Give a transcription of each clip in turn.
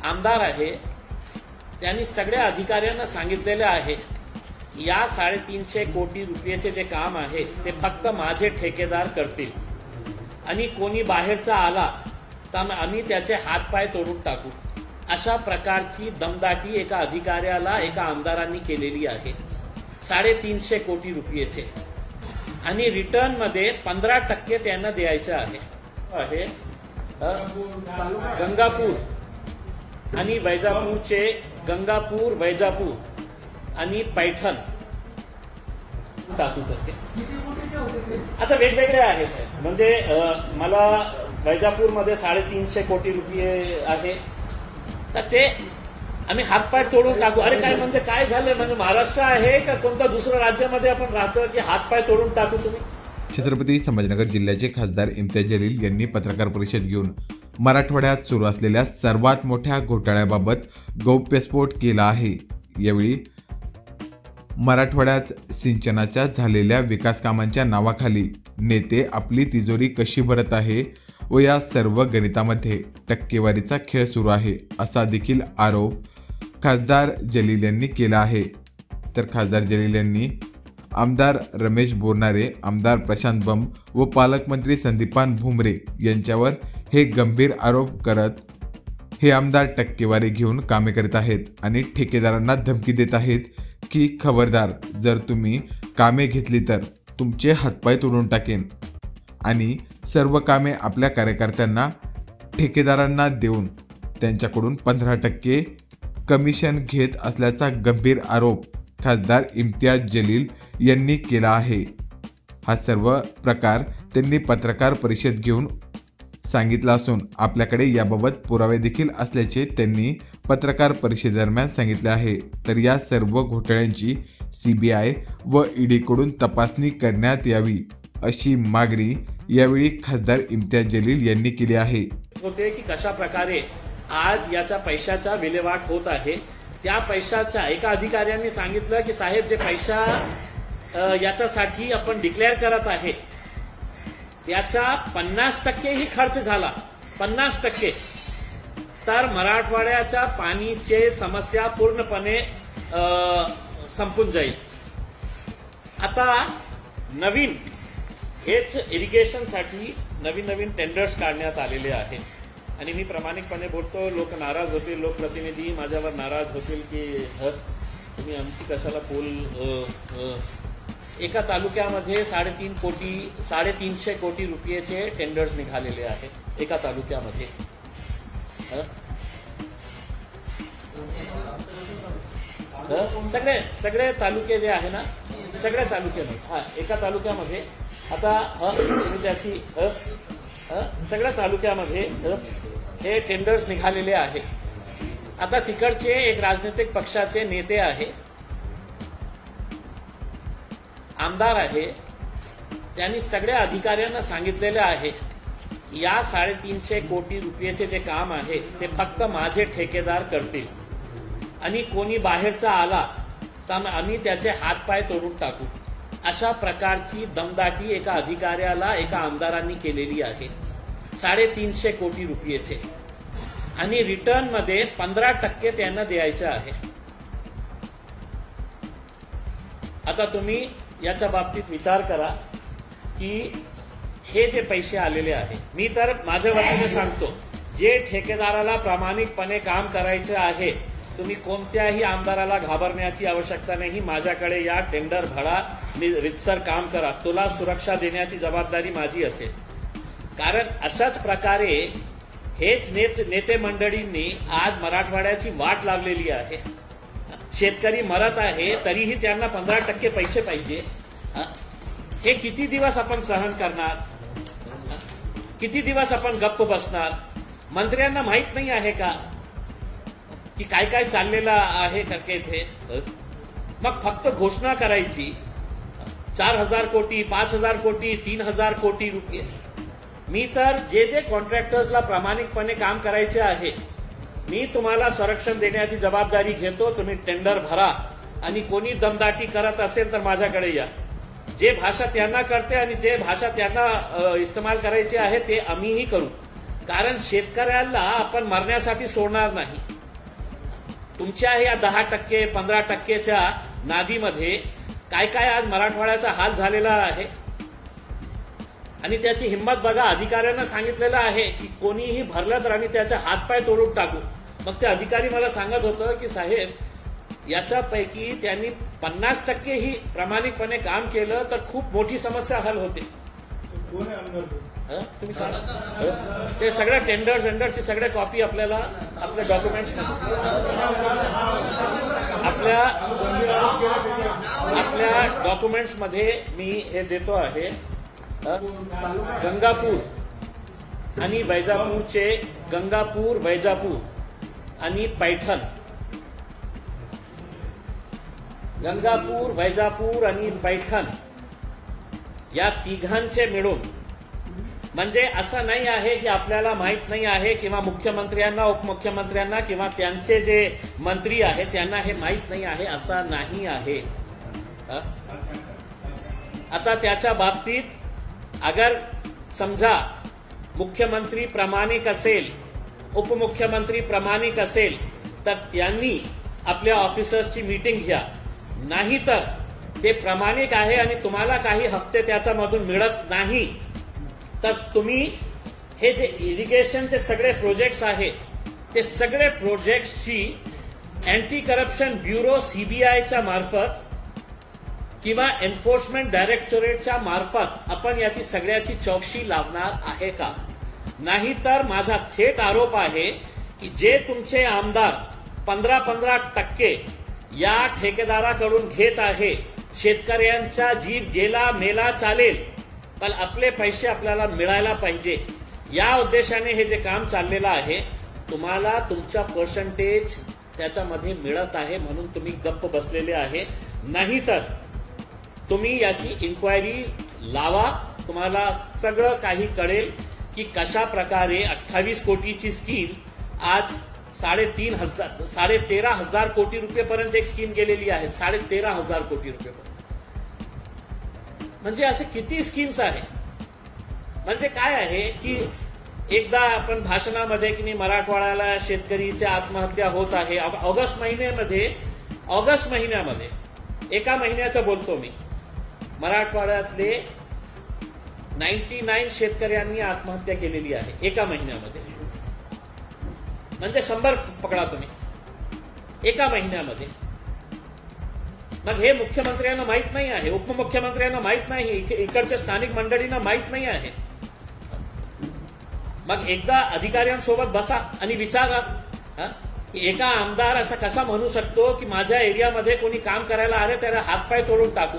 आमदार आहे त्यांनी सगळ्या अधिकाऱ्यांना सांगितलेले आहे या 350 कोटी रुपयाचे जे काम आहे ते फक्त माझे ठेकेदार करतील आणि कोणी बाहेरचा आला तर आम्ही त्याचे हातपाय तोडून टाकू। अशा प्रकारची दमदाटी एका अधिकाऱ्याला एका आमदारांनी केलेली आहे 350 कोटी रुपयाचे आणि रिटर्न मध्ये 15% त्यांना द्यायचं आहे। गंगापूर आणि वैजापूरचे गंगापूर वैजापूर आणि पैठण टाकू करते आता वेगवेगळे आहे साहेब। म्हणजे मला वैजापूरमध्ये 350 कोटी रुपये आहे तर ते आम्ही हातपाय तोडून टाकू। अरे काय म्हणजे काय झालं म्हणजे महाराष्ट्र आहे का कोणत्या दुसऱ्या राज्यामध्ये आपण राहतो की हातपाय तोडून टाकू तुम्ही। छत्रपती संभाजीनगर जिल्ह्याचे खासदार इम्तियाज जलील यांनी पत्रकार परिषद घेऊन मराठवाड्यात सुरू असलेल्या सर्वात मोठ्या घोटाळ्याबाबत गौप्यस्फोट केला आहे। यावेळी मराठवाड्यात सिंचनाच्या झालेल्या विकास कामांच्या नावाखाली नेते आपली तिजोरी कशी भरत आहे व या सर्व गणितामध्ये टक्केवारीचा खेळ सुरू आहे असा देखील आरोप खासदार जलील यांनी केला आहे। तर खासदार जलील यांनी आमदार रमेश बोरनारे, आमदार प्रशांत बंब व पालकमंत्री संदीपान भुमरे यांच्यावर हे गंभीर आरोप करत हे आमदार टक्केवारी घेऊन कामे करत आहेत आणि ठेकेदारांना धमकी देत आहेत की खबरदार जर तुम्ही कामे घेतली तर तुमचे हातपाय तोडून टाकेन आणि सर्व कामे आपल्या कार्यकर्त्यांना ठेकेदारांना देऊन त्यांच्याकडून 15% कमिशन घेत असल्याचा गंभीर आरोप खासदार इम्तियाज जलील यांनी केला आहे। हा सर्व प्रकार त्यांनी पत्रकार परिषद घेऊन सांगितला असून आपल्याकडे याबाबत पुरावे देखील असल्याचे त्यांनी पत्रकार परिषदेदरम्यान सांगितले आहे। तर या सर्व घोटाळ्यांची CBI व ईडीकडून तपासणी करण्यात यावी अशी मागणी यावेळी खासदार इम्तियाज जलील यांनी केली आहे। होते की कशा प्रकारे आज याचा पैशाचा विल्हेवाट होत आहे। त्या पैशाचा एका अधिकाऱ्यांनी सांगितलं की साहेब जे पैसा याच्यासाठी आपण डिक्लेअर करत आहे त्याचा 50% ही खर्च झाला 50% तर मराठवाड्याच्या पाणीची समस्या पूर्णपणे संपून जाईल। आता नवीन हेच इरिगेशनसाठी नवीन टेंडर्स काढण्यात आलेले आहेत आणि मी प्रामाणिकपणे बोलतो लोक नाराज होतील, लोकप्रतिनिधी माझ्यावर नाराज होतील की तुम्ही आमची कशाला पोल एका तालुक्यामध्ये 350 कोटी रुपयाचे टेंडर्स निघालेले आहेत एका तालुक्यामध्ये। सगळे तालुके जे आहे ना सगळ्या तालुक्यामध्ये एका तालुक्यामध्ये आता त्याची सगळ्या तालुक्यामध्ये हे टेंडर्स निघालेले आहेत। आता तिकडचे एक राजनैतिक पक्षाचे नेते आहे आमदार आहे त्यांनी सगळ्या अधिकाऱ्यांना सांगितलेले आहे या 350 कोटी रुपयाचे जे काम आहे ते फक्त माझे ठेकेदार करतील आणि कोणी बाहेरचा आला तर आम्ही त्याचे हातपाय तोडून टाकू। अशा प्रकारची दमदाटी एका अधिकाऱ्याला एका आमदारांनी केलेली आहे 350 कोटी रुपयाचे आणि रिटर्न मध्ये 15% त्यांना द्यायचं आहे। आता तुम्ही याच्या बाबतीत विचार करा की हे जे पैसे आलेले आहे मी तर माझ्या वतीने सांगतो जे ठेकेदाराला प्रामाणिकपणे काम करायचे आहे तुम्ही कोणत्याही आमदाराला घाबरण्याची आवश्यकता नाही। माझ्याकडे या टेंडर भरा, मी रितसर काम करा, तुला सुरक्षा देण्याची जबाबदारी माझी असेल। कारण अशाच प्रकारे हेच नेते मंडळींनी आज मराठवाड्याची वाट लावलेली आहे। शेतकरी मरत आहे तरीही त्यांना 15% पैसे पाहिजे। हे किती दिवस आपण सहन करणार, किती दिवस आपण गप्प बसणार। मंत्र्यांना माहित नाही आहे का की काय काय चाललेलं आहे करके इथे मग फक्त घोषणा करायची 4000 कोटी 5000 कोटी 3000 कोटी रुपये। मी तर जे कॉन्ट्रॅक्टर्सला प्रामाणिकपणे काम करायचे आहे मी तुम्हाला संरक्षण देण्याची जबाबदारी घेतो। तुम्ही टेंडर भरा आणि कोणी दमदाटी करत असेल तर माझ्याकडे या। जे भाषा त्यांना करते आणि जे भाषा त्यांना इस्तेमाल करायची आहे ते आम्हीही करू। कारण शेतकऱ्याला आपण मरण्यासाठी सोडणार नाही। तुमच्या या 10%, 15%च्या नादीमध्ये काय काय आज मराठवाड्याचा हाल झालेला आहे. आणि त्याची हिंमत बघा. अधिकाऱ्यांना सांगितलेलं आहे की कोणीही भरलं तर आम्ही त्याचे हातपाय तोडून टाकू. मग ते अधिकारी मला सांगत होतं की साहेब याच्यापैकी त्यांनी 50% ही प्रामाणिकपणे काम केलं तर खूप मोठी समस्या हल होते. तुम्ही सांगा. ते सगळ्या टेंडर्सची सगळ्या कॉपी आपल्याला आपल्या डॉक्युमेंट्स आपल्या डॉक्युमेंट्समध्ये मी हे देतो आहे. गंगापूर आणि वैजापूरचे गंगापूर, वैजापूर आणि पैठण. गंगापूर, वैजापूर आणि पैठण या तिघांचे मिळून, म्हणजे असं नाही आहे की आपल्याला माहित नाही आहे किंवा मुख्यमंत्र्यांना, उपमुख्यमंत्र्यांना किंवा त्यांचे जे मंत्री आहेत त्यांना हे माहित नाही आहे, असं नाही आहे. आता त्याच्या बाबतीत अगर समजा मुख्यमंत्री प्रामाणिक असेल, उपमुख्यमंत्री प्रामाणिक असेल तर त्यांनी आपल्या ऑफिसर्सची मीटिंग घ्या. नाहीतर ते प्रामाणिक आहे आणि तुम्हाला काही हफ्ते त्याच्यामधून मिळत नाही तर तुम्ही हे जे इरिगेशनचे सगळे प्रोजेक्ट्स आहेत ते सगळे प्रोजेक्ट्सची अँटी करप्शन ब्युरो सीबीआयच्या मार्फत किंवा एन्फोर्समेंट डायरेक्टोरेटच्या मार्फत आपण याची सगळ्याची चौकशी लावणार आहे का. नाहीतर माझा थेट आरोप आहे की जे तुमचे आमदार 15% या ठेकेदाराकडून घेत आहे, शेतकऱ्यांचा जीव गेला मेला चालेल पण आपले पैसे आपल्याला मिळायला पाहिजे या उद्देशाने हे जे काम चाललेलं आहे. तुम्हाला तुमचा पर्सेंटेज त्याच्यामध्ये मिळत आहे म्हणून तुम्ही गप्प बसलेले आहे. नाहीतर तुम्ही याची इन्क्वायरी लावा. तुम्हाला सगळं काही कळेल की कशा प्रकारे 28 कोटीची स्कीम आज 13,500 कोटी रुपयेपर्यंत एक स्कीम गेलेली आहे. 13,500 कोटी रुपयेपर्यंत. म्हणजे असे किती स्कीम्स आहेत. म्हणजे काय आहे की एकदा आपण भाषणामध्ये की नाही मराठवाड्याला शेतकरीच्या आत्महत्या होत आहे. ऑगस्ट महिन्यामध्ये एका महिन्याचं बोलतो मी, मराठवाड्यातले 99 शेतकऱ्यांनी आत्महत्या केलेली आहे एका महिन्यामध्ये. म्हणजे 100 पकडा तुम्ही एका महिन्यामध्ये. मग हे मुख्यमंत्र्यांना माहित नाही आहे, उपमुख्यमंत्र्यांना माहित नाही, इकडच्या स्थानिक मंडळींना माहित नाही आहे. मग एकदा अधिकाऱ्यांसोबत बसा आणि विचारा की एका आमदार असा कसा म्हणू शकतो की माझ्या एरियामध्ये कोणी काम करायला आले त्याला हातपाय तोडून टाकू.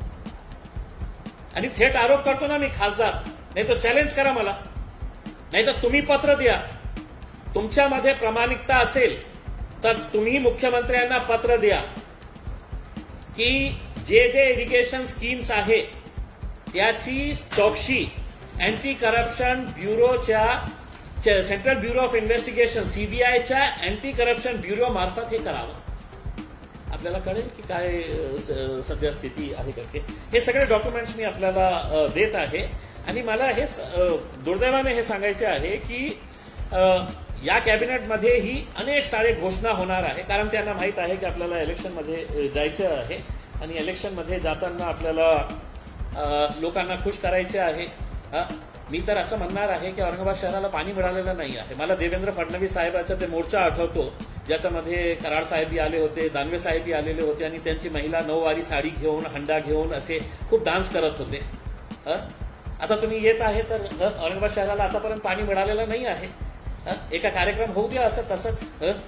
आणि थेट आरोप करतो ना मी खासदार, नाही तर चॅलेंज करा मला, नाही तर तुम्ही पत्र द्या. तुमच्यामध्ये प्रामाणिकता असेल तर तुम्ही मुख्यमंत्र्यांना पत्र द्या की जे जे इरिगेशन स्कीम्स आहे त्याची चौकशी अँटी करप्शन ब्युरोच्या, सेंट्रल ब्युरो ऑफ इन्व्हेस्टिगेशन सीबीआयच्या अँटी करप्शन ब्युरो मार्फत हे करावं. आपल्याला कळेल की काय सध्या स्थिती आहे का. हे सगळे डॉक्युमेंट्स मी आपल्याला देत आहे. आणि मला हे दुर्दैवाने हे सांगायचे आहे की या कॅबिनेटमध्ये ही अनेक सारे घोषणा होणार आहे. कारण त्यांना माहित आहे की आपल्याला इलेक्शनमध्ये जायचं आहे आणि इलेक्शनमध्ये जाताना आपल्याला लोकांना खुश करायचे आहे. मी तर असं म्हणणार आहे की औरंगाबाद शहराला पाणी मिळालेलं नाही आहे. मला देवेंद्र फडणवीस साहेबांचा ते मोर्चा आठवतो ज्याच्यामध्ये कराड साहेबी आले होते, दानवे साहेबी आलेले होते आणि त्यांची महिला 9वारी साडी घेऊन, हंडा घेऊन असे खूप डान्स करत होते. आता तुम्ही येत आहे तर औरंगाबाद शहराला आतापर्यंत पाणी मिळालेलं नाही आहे. एका कार्यक्रम होऊ द्या असं तसंच.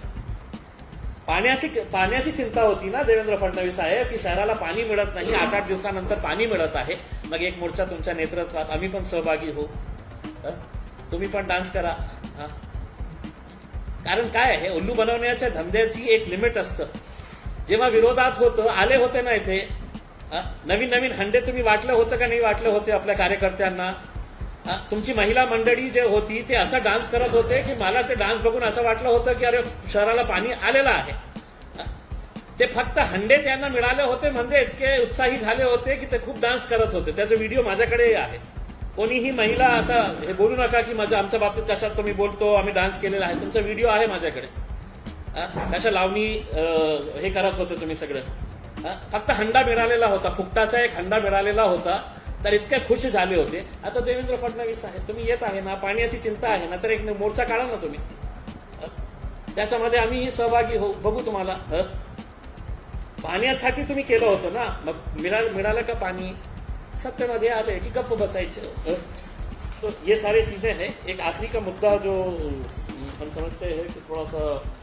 पाण्याची चिंता होती ना देवेंद्र फडणवीस साहेब की शहराला पाणी मिळत नाही, 8-8 दिवसानंतर पाणी मिळत आहे. मग एक मोर्चा तुमच्या नेतृत्वात आम्ही पण सहभागी होऊ, तुम्ही पण डान्स करा. कारण काय आहे, उल्लू बनवण्याच्या धंद्याची एक लिमिट असतं. जेव्हा विरोधात होतं, आले होते ना इथे, नवीन नवीन हंडे तुम्ही वाटलं होतं का नाही वाटलं होते आपल्या कार्यकर्त्यांना. तुमची महिला मंडळी जे होती ते असं डान्स करत होते की मला ते डान्स बघून असं वाटलं होतं की अरे शहराला पाणी आलेलं आहे. ते फक्त हंडे त्यांना मिळाले होते म्हणजे इतके उत्साही झाले होते की ते खूप डान्स करत होते. त्याचे व्हिडिओ माझ्याकडे आहे. कोणीही महिला असं हे बोलू नका की आमच्या बाबतीत कशात तुम्ही बोलतो, आम्ही डान्स केलेला आहे. तुमचा व्हिडिओ आहे माझ्याकडे. कशा लावणी हे करत होते तुम्ही सगळं. फक्त हंडा मिळालेला होता, फुकटाचा एक हंडा मिळालेला होता, तर इतके खुश झाले होते. आता देवेंद्र फडणवीस आहेत, तुम्ही येत आहे ना, पाण्याची चिंता आहे ना, तर एक मोर्चा काढा ना तुम्ही. त्याच्यामध्ये आम्ही सहभागी हो, बघू तुम्हाला. पाण्यासाठी तुम्ही केलं होतं ना, मग मिळालं का पाणी? सत्तेमध्ये आले की गप्प बसायचं. तो ये सारी चीजें हैं. एक आखिरी का मुद्दा जो हम समझते हैं कि थोड़ा सा